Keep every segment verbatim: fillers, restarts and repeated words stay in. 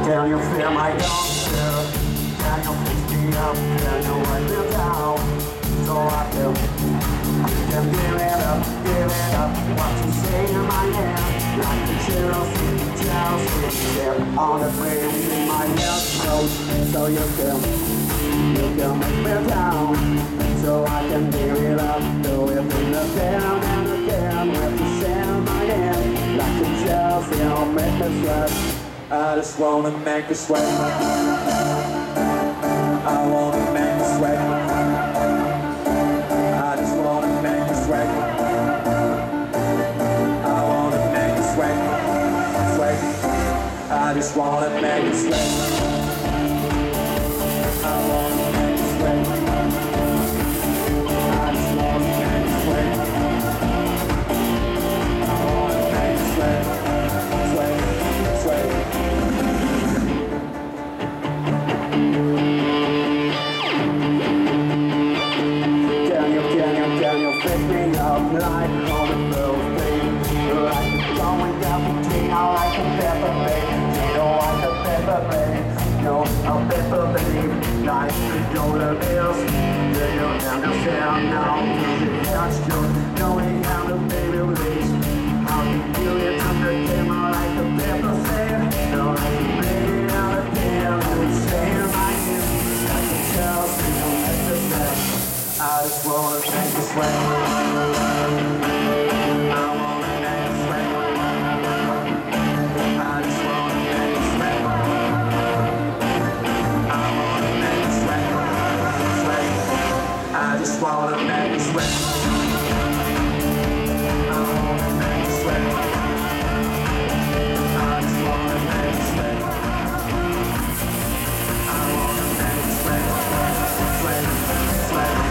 Can you feel my doctor? Can you pick me up? Can you wipe me down? So I feel you can give it up, give it up. What you say in my hand, like a Chelsea, Chelsea. Step on the frame in my head, so, so you can, you can make me down. So I can give it up, do it in the down and again. With the sand in my hand, like a Chelsea, I'll make me sweat. I just wanna make you sweat. I wanna make you sweat. I just wanna make you sweat. I wanna make you sweat. Sweat. I just wanna make you sweat. I wanna make you sweat. I just wanna make you sweat. I wanna make you sweat. Sweat. Sweat. Like on the birthday, like going down between I like a pepper babe, you know like a pepper babe, no a pepper babe, like the dollar bills, do you understand now? Do you touch you, knowing how the baby lives, how you feel it under camera like a pepper babe, no like a baby out of there, I would say my name, like a Chelsea, no like the best. I just wanna make you sweat. I wanna make you sweat. I just wanna make you sweat. I wanna make you sweat. Sweat. I just wanna make you sweat. I wanna make you sweat. I just wanna make you sweat. I wanna make you sweat. Sweat. Sweat.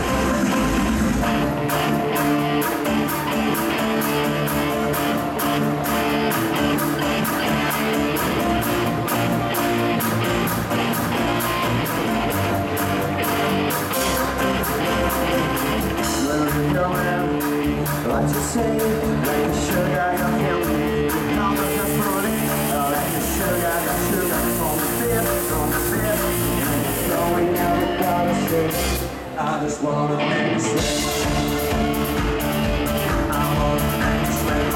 What you say, like the sugar, you're healthy. Come with the fruity, like the sugar, the sugar from the beer, from the beer. Going out the galaxy, I just wanna make you sweat. I wanna make you sweat.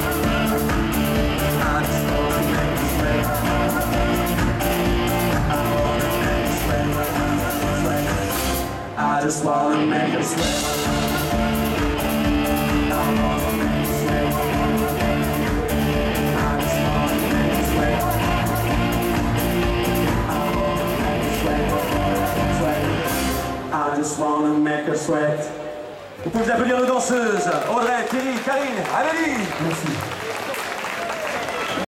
I just wanna make you sweat. I wanna make you sweat. Sweat. I just wanna make you sweat. I just wanna make her sweat. Vous pouvez applaudir nos danseuses, Audrey, Thierry, Karine, Amélie. Merci.